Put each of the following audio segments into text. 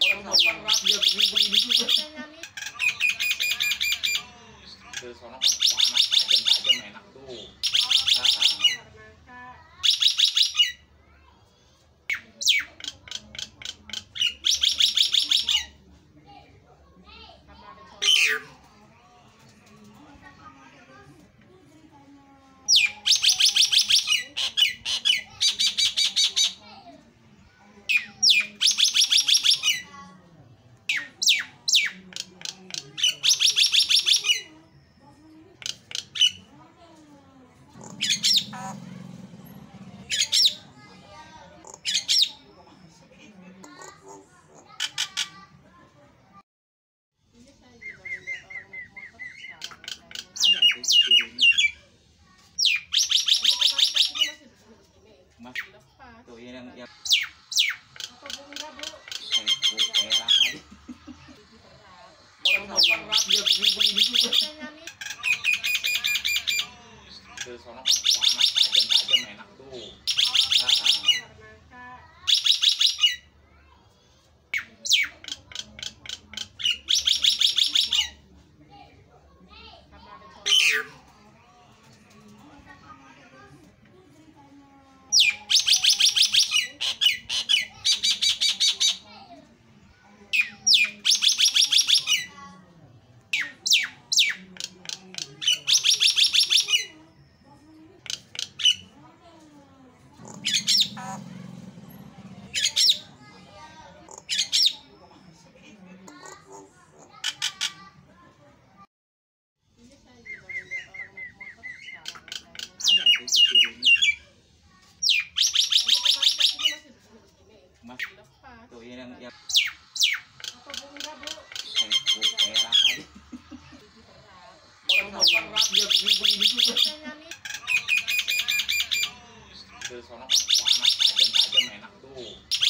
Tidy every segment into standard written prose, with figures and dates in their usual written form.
Orang mau berat dia begini juga. Ke sono kan panas tajam-tajam enak tuh. Mas, tuh yang merah aja. Orang mau berat dia begini juga. Ke sono kan panas tajam-tajam enak tuh. Mas, tuh yang merah aja. Orang mau berat dia begini juga. Ke sono kan panas tajam-tajam enak tuh.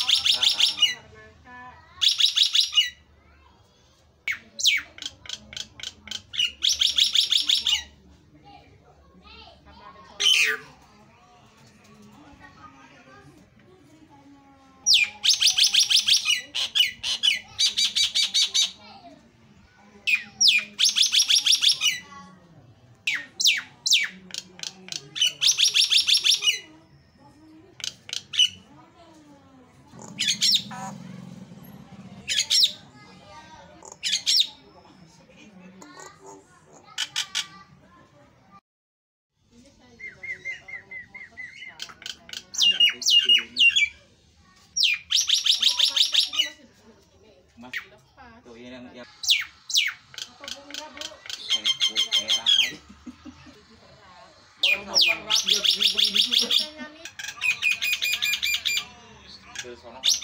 Mas, tuh yang merah aja. Orang mau berat dia begini juga. Ke sono kan